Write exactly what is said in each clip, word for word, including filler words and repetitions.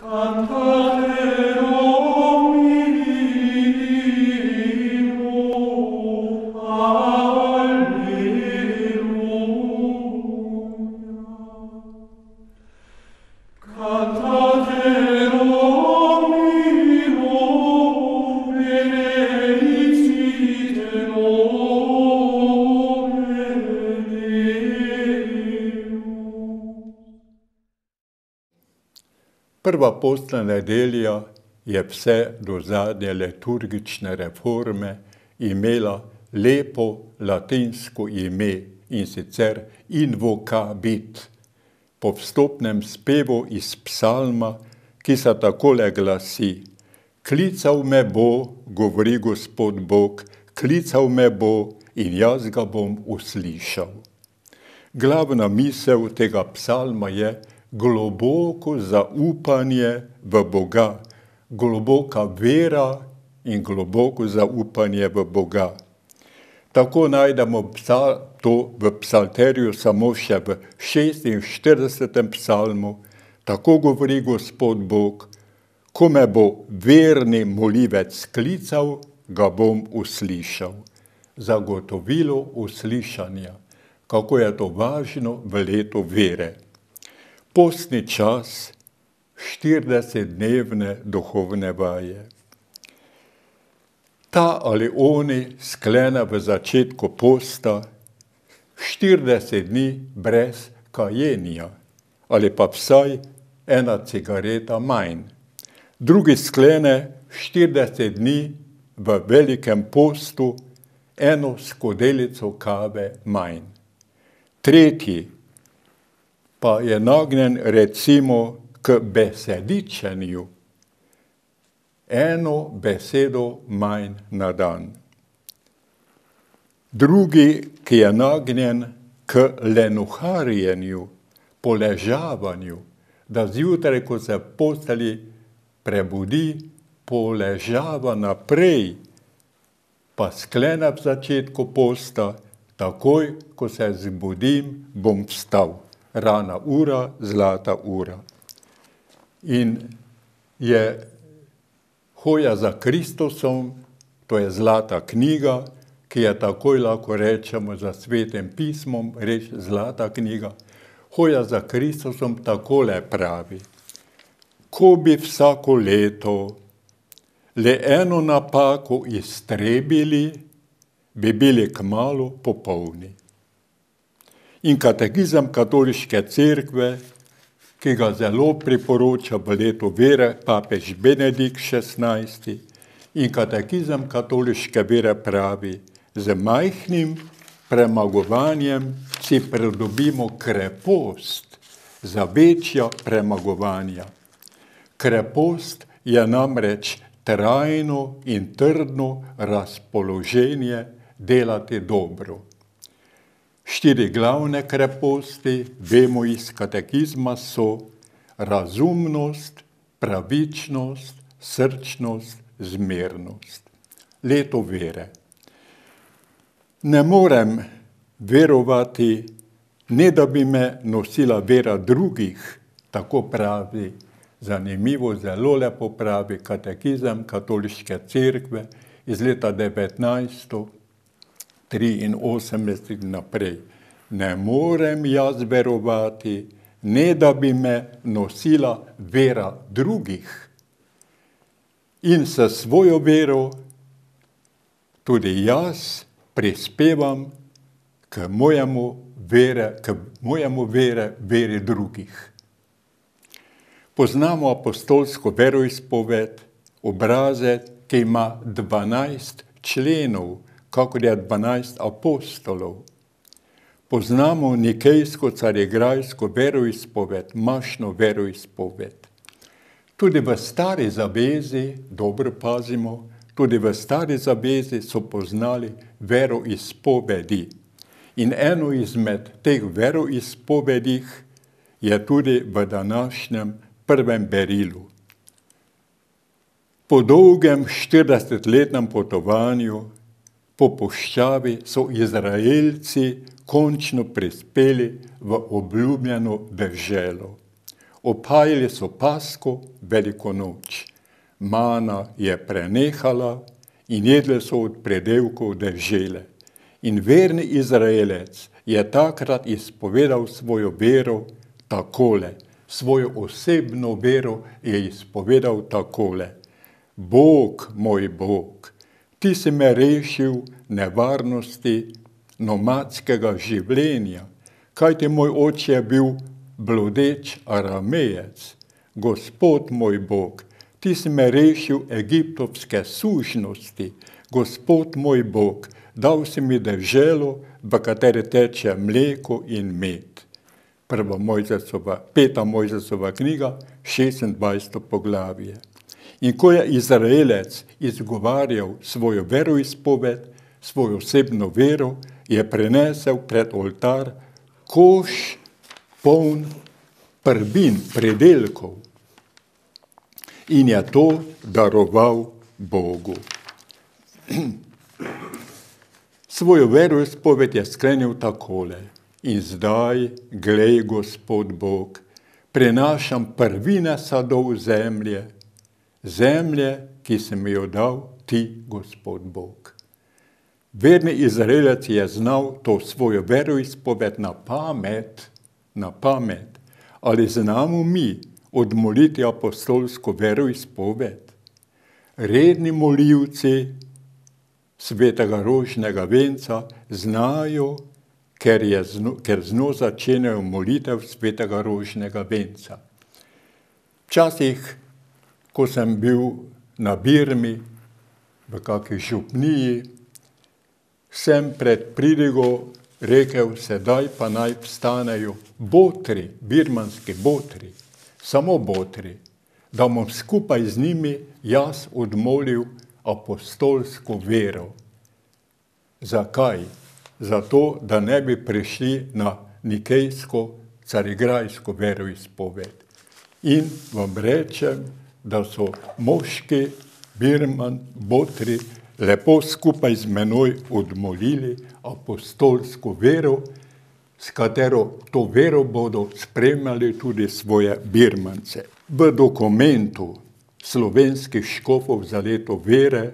Prva postna nedelja je vse do zadnje liturgične reforme imela lepo latinsko ime, in sicer invocabit, po vstopnem spevu iz psalma, ki se takole glasi: Klical me bo, govori Gospod Bog, klical me bo in jaz ga bom uslišal. Glavna misel tega psalma je globoko zaupanje v Boga, globoka vera in globoko zaupanje v Boga. Tako najdemo to v psalterju samo še v šestinštiridesetem psalmu. Tako govori Gospod Bog, ko me bo verni molivec klical, ga bom uslišal. Zagotovilo uslišanja. Kako je to važno v letu vere. Postni čas, štiridesetdnevne duhovne vaje. Ta ali oni sklene v začetku posta štirideset dni brez kajenja, ali pa vsaj ena cigareta manj. Drugi sklene štirideset dni v velikem postu eno skodelico kave manj. Tretji pa je nagnjen recimo k besedičenju, eno besedo manj na dan. Drugi, ki je nagnjen k lenuharjenju, poležavanju, da zjutraj, ko se v postelji prebudi, poležava naprej, pa sklene v začetku posta, takoj, ko se zbudim, bom vstal. Rana ura, zlata ura. In je hoja za Kristusom, to je zlata knjiga, ki je takoj lahko rečemo za Svetim pismom, reč zlata knjiga. Hoja za Kristusom takole pravi: ko bi vsako leto le eno napako iztrebili, bi bili kmalu popolni. In katekizem katoliške cerkve, ki ga zelo priporoča v letu vere papež Benedikt šestnajsti, in katekizem katoliške vere pravi: z majhnim premagovanjem si pridobimo krepost za večja premagovanja. Krepost je namreč trajno in trdno razpoloženje delati dobro. Štiri glavne kreposti, vemo iz katekizma, so razumnost, pravičnost, srčnost, zmernost. Leto vere. Ne morem verovati, ne da bi me nosila vera drugih, tako pravi, zanimivo, zelo lepo pravi katekizem katoliške cerkve iz leta devetnajststo triinosemdeset naprej. Ne morem jaz verovati, ne da bi me nosila vera drugih. In s svojo vero tudi jaz prispevam k mojemu vere, k mojemu vere, veri drugih. Poznamo apostolsko veroizpoved, obrazec, ki ima dvanajst členov, kakor je dvanajst apostolov. Poznamo nikejsko carigrajsko veroizpoved, mašno veroizpoved. Tudi v stari zavezi, dobro pazimo, tudi v stari zavezi so poznali veroizpovedi. In eno izmed teh veroizpovedih je tudi v današnjem prvem berilu. Po dolgem štiridesetletnem potovanju po puščavi so Izraelci končno prispeli v obljubljeno deželo. Opajali so Pasko, Veliko noč. Mana je prenehala in jedli so od predelkov dežele. In verni Izraelec je takrat izpovedal svojo vero takole. Svojo osebno vero je izpovedal takole. Bog, moj Bog, ti si me rešil nevarnosti nomadskega življenja, kajti moj oče je bil blodeč Aramejec. Gospod moj Bog, ti si me rešil egiptovske sužnosti. Gospod moj Bog, dal si mi deželo, v kateri teče mleko in med. Prva Mojzesova, peta Mojzesova knjiga, šestindvajseto poglavje. In ko je Izraelec izgovarjal svojo veroizpoved, svojo osebno vero, je prenesel pred oltar koš poln prvin, predelkov. In je to daroval Bogu. Svojo veroizpoved je sklenil takole. In zdaj, glej, Gospod Bog, prenašam prvine sadov zemlje, zemlje, ki si mi jo dal ti, Gospod Bog. Verni Izraelec je znal to svojo veroizpoved na pamet, na pamet. Ali znamo mi odmoliti apostolsko veroizpoved? Redni molivci svetega rožnega venca znajo, ker, je zno, ker zno začenjajo molitev svetega rožnega venca. Včasih, ko sem bil na Birmi, v kakšni župniji, sem pred pridigo rekel, sedaj pa naj vstanejo botri, birmanski botri, samo botri, da bom skupaj z njimi jaz odmolil apostolsko vero. Zakaj? Zato, da ne bi prišli na nikejsko, carigrajsko veroizpoved. In vam rečem, da so moški, Birman, botri, lepo skupaj z menoj odmolili apostolsko vero, s katero to vero bodo spremljali tudi svoje Birmance. V dokumentu slovenskih škofov za leto vere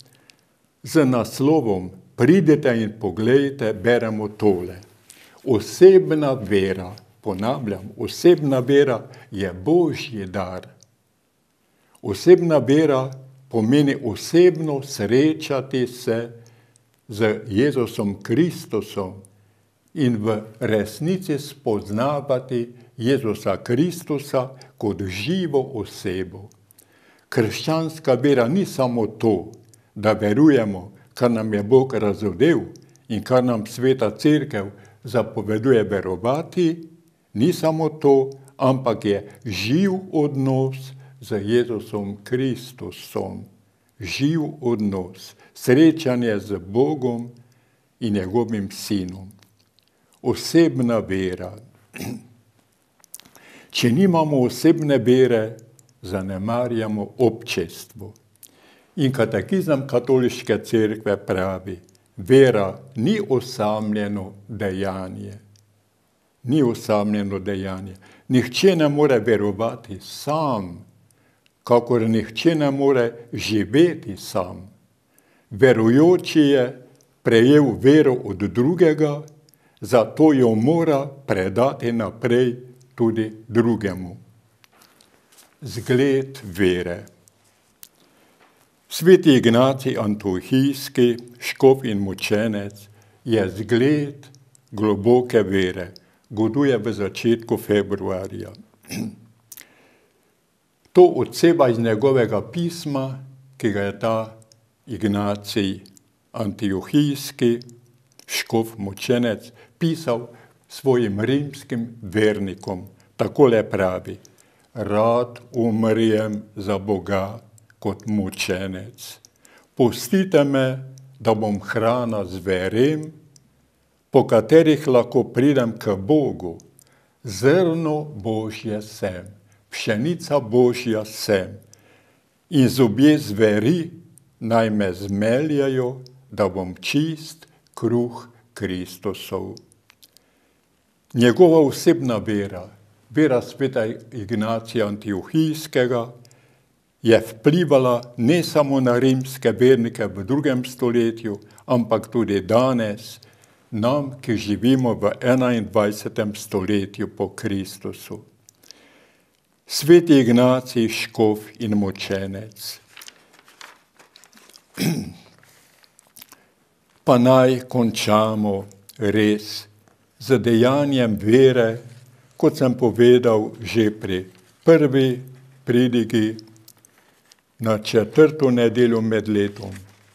z naslovom Pridite in poglejte, beremo tole. Osebna vera, ponavljam, osebna vera je Božji dar. Osebna vera pomeni osebno srečati se z Jezusom Kristusom in v resnici spoznavati Jezusa Kristusa kot živo osebo. Krščanska vera ni samo to, da verujemo, kar nam je Bog razodel in kar nam Sveta Cerkev zapoveduje verovati, ni samo to, ampak je živ odnos z Jezusom Kristusom. Živ odnos, srečanje z Bogom in njegovim sinom. Osebna vera. Če nimamo osebne vere, zanemarjamo občestvo. In katekizem katoliške cerkve pravi, vera ni osamljeno dejanje. Ni osamljeno dejanje. Nihče ne more verovati sam, kakor nihče ne more živeti sam. Verujoči je prejel vero od drugega, zato jo mora predati naprej tudi drugemu. Zgled vere. Sveti Ignacij Antohijski, škof in mučenec, je zgled globoke vere. Goduje v začetku februarja. To odseva iz njegovega pisma, ki ga je ta Ignacij Antiohijski, škof mučenec, pisal svojim rimskim vernikom. Takole pravi, rad umrjem za Boga kot mučenec. Pustite me, da bom hrana zverem, po katerih lahko pridem k Bogu. Zrno Božje sem, pšenica Božja sem. In zobje zveri naj me zmeljajo, da bom čist kruh Kristusov. Njegova osebna vera vera sveta Ignacija Antiohijskega je vplivala ne samo na rimske vernike v drugem stoletju, ampak tudi danes, nam, ki živimo v enaindvajsetem stoletju po Kristusu. Sveti Ignacij, škof in mučenec. Pa naj končamo res z dejanjem vere, kot sem povedal že pri prvi pridigi na četrto nedeljo med letom.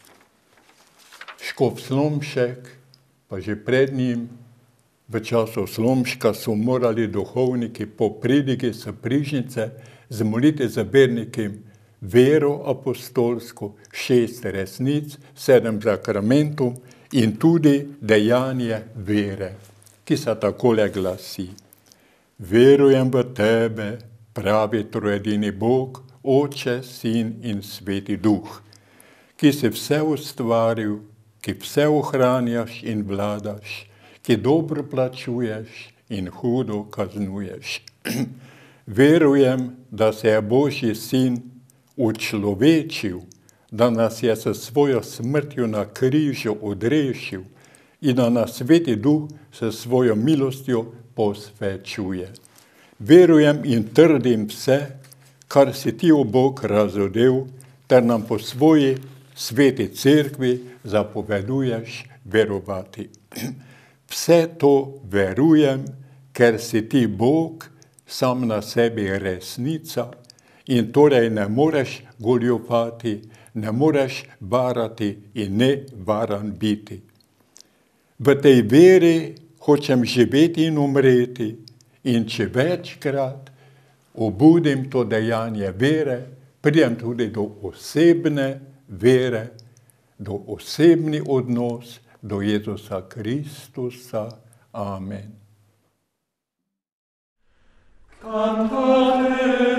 Škof Slomšek, pa že pred njim, v času Slomška so morali duhovniki po pridigi s prižnice zmoliti za vernike vero apostolsko, šest resnic, sedem sakramentov in tudi dejanje vere, ki se takole glasi. Verujem v tebe, pravi trojedini Bog, Oče, Sin in Sveti Duh, ki si vse ustvaril, ki vse ohranjaš in vladaš, ki dobro plačuješ in hudo kaznuješ. Verujem, da se je Božji Sin učlovečil, da nas je s svojo smrtjo na križu odrešil in da nas Sveti Duh s svojo milostjo posvečuje. Verujem in trdim vse, kar si ti, o Bog, razodel, ter nam po svoji sveti cerkvi zapoveduješ verovati. Vse to verujem, ker si ti Bog, sam na sebi resnica, in torej ne moreš goljufati, ne moreš varati in ne varan biti. V tej veri hočem živeti in umreti, in če večkrat obudim to dejanje vere, pridem tudi do osebne vere, do osebni odnos do Jezusa Kristusa. Amen. Cantate